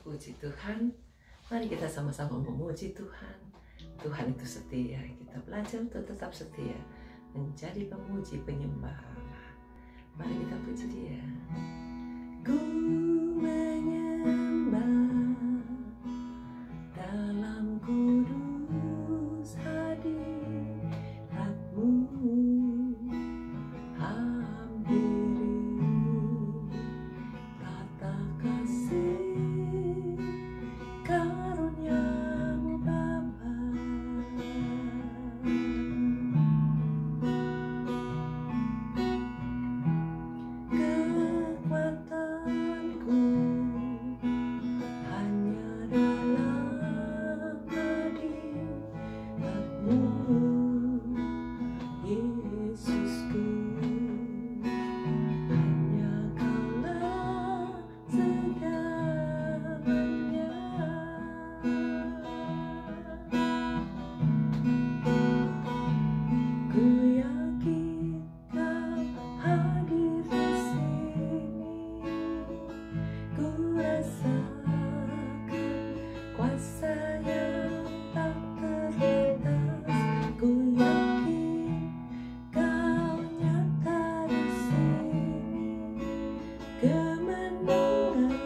Puji Tuhan, mari kita sama-sama memuji Tuhan. Tuhan itu setia, kita belajar untuk tetap setia, menjadi pemuji penyembah Allah. Mari kita puji Dia. Ku menyembah dalam kudus hadirat-Mu, hampiri tata kasih karunia-Mu Bapa. Kekuatanku hanya dalam hadirat-Mu, Yesusku. Hanya Kaulah segalanya. Ku yakin Kau hadir di sini. Ku rasakan kuasa yang tak terbatas. Ku yakin Kau nyata di sini. Kemenangan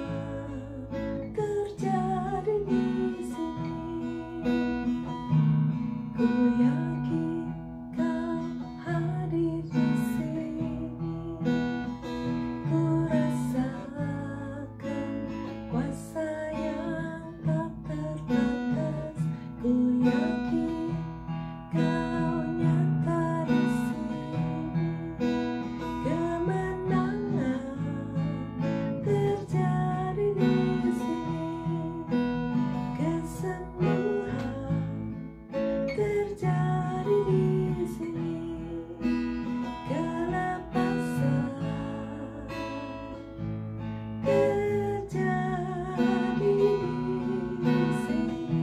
terjadi di sini. Ku yakin Kau hadir di sini. Ku rasakan kuasa yang tak terbatas. Ku yakin Kau nyata di sini. Kemenangan terjadi di sini. Kesembuhan terjadi di sini. Kelepasan terjadi di sini.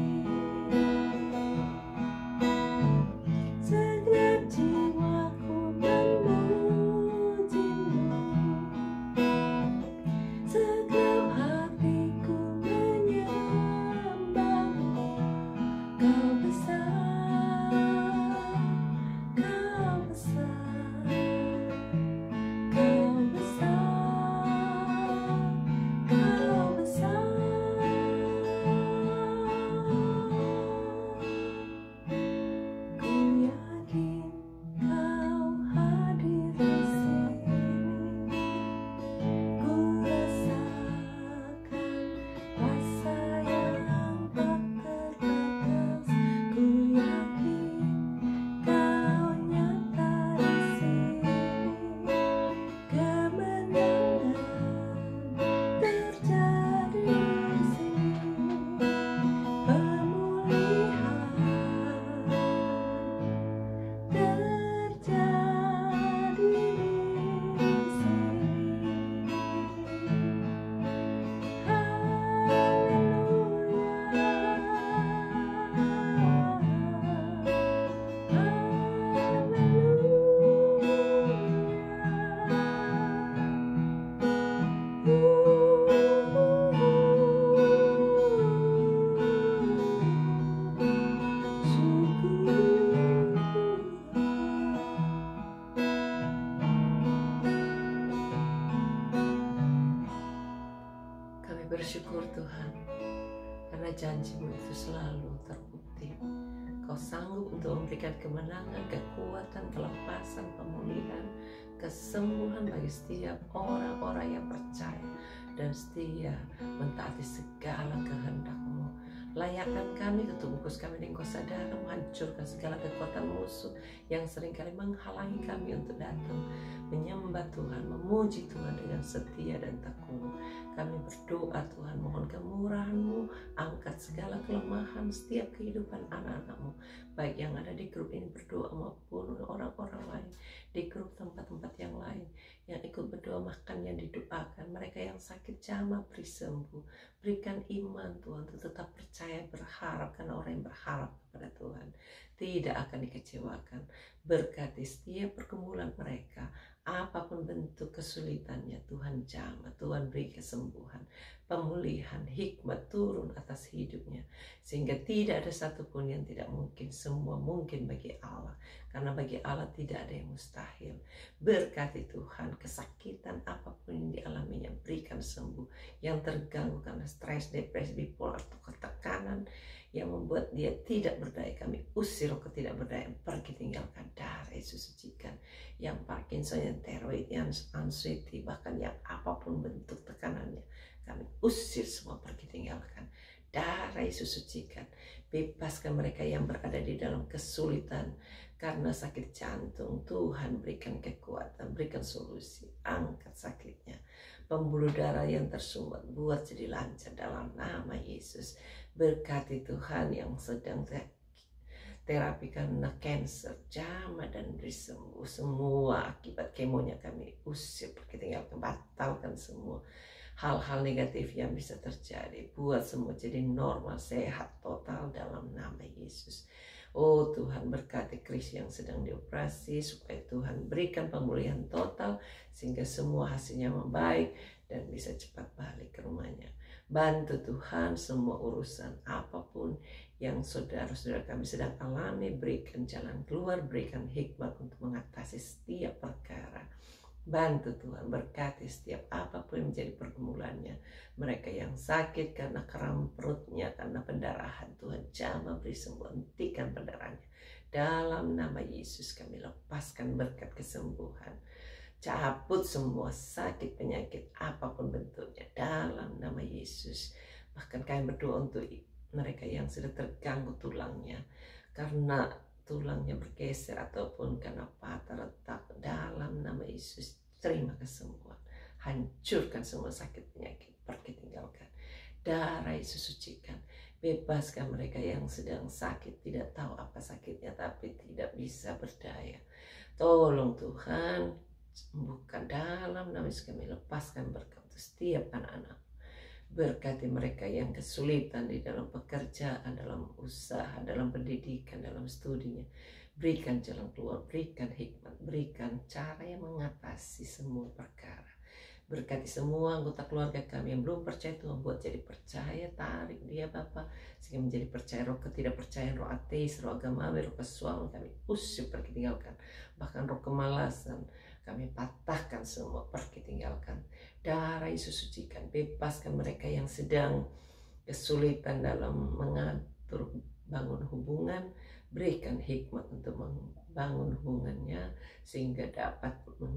Segenap jiwaku memuji-Mu, segenap hatiku menyembah-Mu. Kau besar, Kau besar, Kau besar, Kau besar. Ku yakin Kau hadir di sini. Ku rasakan kuasa yang tak terbatas. Ku yakin Kau nyata di sini. Kemenangan terjadi di sini. Pemulihan terjadi di sini. Kami bersyukur Tuhan, karena janji-Mu itu selalu terbukti. Kau sanggup untuk memberikan kemenangan, kekuatan, kelepasan, pemulihan, kesembuhan bagi setiap orang-orang yang percaya dan setia mentaati segala kehendak-Mu. Layakkan kami, ketubus kami dengan kuasa darah, menghancurkan segala kekuatan musuh yang seringkali menghalangi kami untuk datang menyembah Tuhan, memuji Tuhan dengan setia dan tekun. Kami berdoa Tuhan, mohon kemurahan-Mu, angkat segala kelemahan setiap kehidupan anak-anak-Mu, baik yang ada di grup ini berdoa maupun orang-orang lain di grup tempat-tempat yang lain yang ikut berdoa, makan yang didoakan, mereka yang sakit jamah beri sembuh, berikan iman Tuhan untuk tetap percaya, berharap, karena orang yang berharap kepada Tuhan tidak akan dikecewakan. Berkati setiap pergumulan mereka, apapun bentuk kesulitannya, Tuhan jamah, Tuhan beri kesembuhan, pemulihan, hikmat turun atas hidupnya, sehingga tidak ada satupun yang tidak mungkin. Semua mungkin bagi Allah, karena bagi Allah tidak ada yang mustahil. Berkati Tuhan, kesakitan apapun yang dialaminya, berikan sembuh. Yang terganggu karena stres, depresi, bipolar, atau ketekanan yang membuat dia tidak berdaya, kami usir ketidakberdayaan, pergi tinggalkan, darah Yesus sucikan. Yang Parkinson, yang tiroid, yang anxiety, bahkan yang apapun bentuk tekanannya, kami usir semua, pergi tinggalkan, darah Yesus sucikan. Bebaskan mereka yang berada di dalam kesulitan karena sakit jantung. Tuhan berikan kekuatan, berikan solusi, angkat sakitnya. Pembuluh darah yang tersumbat, buat jadi lancar dalam nama Yesus. Berkati Tuhan yang sedang terapi karena cancer, jamah dan beri sembuh. Semua akibat kemonya kami usir, pergi tinggalkan, batalkan semua hal-hal negatif yang bisa terjadi. Buat semua jadi normal, sehat total dalam nama Yesus. Oh Tuhan, berkati Chris yang sedang dioperasi, supaya Tuhan berikan pemulihan total sehingga semua hasilnya membaik dan bisa cepat balik ke rumahnya. Bantu Tuhan semua urusan apapun yang saudara-saudara kami sedang alami, berikan jalan keluar, berikan hikmat untuk mengatasi setiap perkara. Bantu Tuhan, berkati setiap apapun yang menjadi pergumulannya. Mereka yang sakit karena kram perutnya, karena pendarahan, Tuhan jamah beri sembuh, hentikan pendarahannya. Dalam nama Yesus kami lepaskan berkat kesembuhan. Cabut semua sakit, penyakit, apapun bentuknya, dalam nama Yesus. Bahkan kami berdoa untuk mereka yang sudah terganggu tulangnya, karena tulangnya bergeser ataupun karena patah retak, dalam nama Yesus terima kesembuhan. Hancurkan semua sakit penyakit, pergi tinggalkan. Darah Yesus sucikan. Bebaskan mereka yang sedang sakit, tidak tahu apa sakitnya tapi tidak bisa berdaya. Tolong Tuhan, sembuhkan dalam nama Yesus. Kami lepaskan berkat untuk setiap anak-anak. Berkati mereka yang kesulitan di dalam pekerjaan, dalam usaha, dalam pendidikan, dalam studinya. Berikan jalan keluar, berikan hikmat, berikan cara yang mengatasi semua perkara. Berkati semua anggota keluarga kami yang belum percaya, Tuhan buat jadi percaya, tarik dia Bapa, sehingga menjadi percaya. Roh ketidakpercayaan, roh ateis, roh agamawi, roh kesuaman kami usir, pergi tinggalkan. Bahkan roh kemalasan kami patahkan semua, pergi tinggalkan. Darah Yesus sucikan. Bebaskan mereka yang sedang kesulitan dalam mengatur bangun hubungan. Berikan hikmat untuk membangun hubungannya sehingga dapat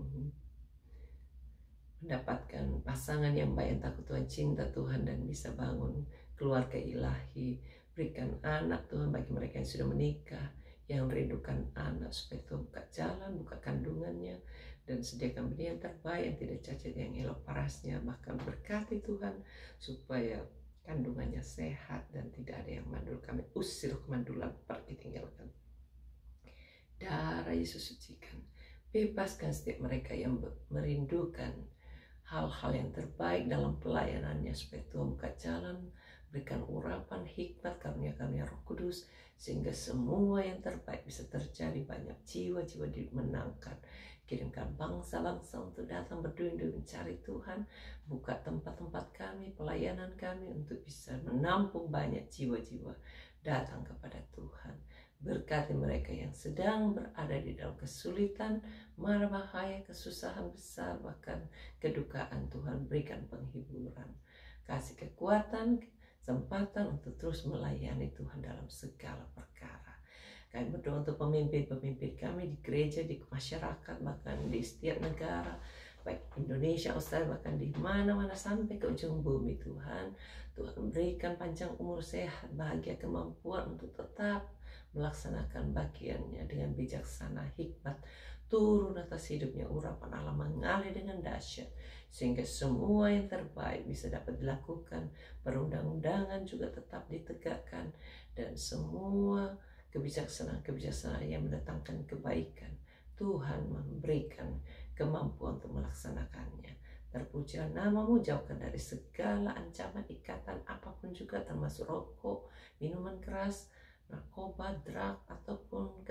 mendapatkan pasangan yang baik, yang takut Tuhan, cinta Tuhan, dan bisa bangun keluarga ilahi. Berikan anak Tuhan bagi mereka yang sudah menikah, yang rindukan anak, supaya Tuhan buka jalan, buka kandungannya, dan sediakan benih yang terbaik, yang tidak cacat, yang elok parasnya. Bahkan berkati Tuhan supaya kandungannya sehat dan tidak ada yang mandul. Kami usir kemandulan, pergi tinggalkan. Darah Yesus sucikan. Bebaskan setiap mereka yang merindukan hal-hal yang terbaik dalam pelayanannya, supaya Tuhan buka jalan, berikan urapan, hikmat, karunia-karunia Roh Kudus, sehingga semua yang terbaik bisa terjadi. Banyak jiwa-jiwa dimenangkan. Kirimkan bangsa-bangsa untuk datang berduyun-duyun mencari Tuhan. Buka tempat-tempat kami, pelayanan kami, untuk bisa menampung banyak jiwa-jiwa datang kepada Tuhan. Berkati mereka yang sedang berada di dalam kesulitan, mara bahaya, kesusahan besar, bahkan kedukaan. Tuhan berikan penghiburan, kasih kekuatan, kesempatan untuk terus melayani Tuhan dalam segala perkara. Kami berdoa untuk pemimpin-pemimpin kami di gereja, di masyarakat, bahkan di setiap negara, baik Indonesia, Australia, bahkan di mana-mana sampai ke ujung bumi. Tuhan berikan panjang umur, sehat, bahagia, kemampuan untuk tetap melaksanakan bagiannya dengan bijaksana. Hikmat turun atas hidupnya, urapan Allah mengalir dengan dahsyat, sehingga semua yang terbaik bisa dapat dilakukan. Perundang-undangan juga tetap ditegakkan, dan semua kebijaksanaan yang mendatangkan kebaikan, Tuhan memberikan kemampuan untuk melaksanakannya. Terpujilah namamu, jauhkan dari segala ancaman, ikatan apapun juga, termasuk rokok, minuman keras, narkoba, drug, ataupun keterikatan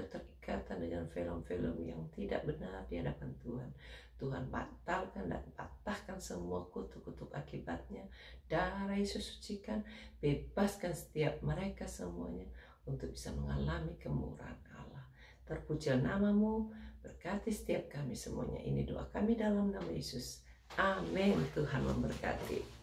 berkaitan dengan film-film yang tidak benar di hadapan Tuhan. Tuhan batalkan dan patahkan semua kutuk-kutuk akibatnya. Darah Yesus sucikan, bebaskan setiap mereka semuanya untuk bisa mengalami kemurahan Allah. Terpujilah namamu, berkati setiap kami semuanya. Ini doa kami dalam nama Yesus. Amin. Tuhan memberkati.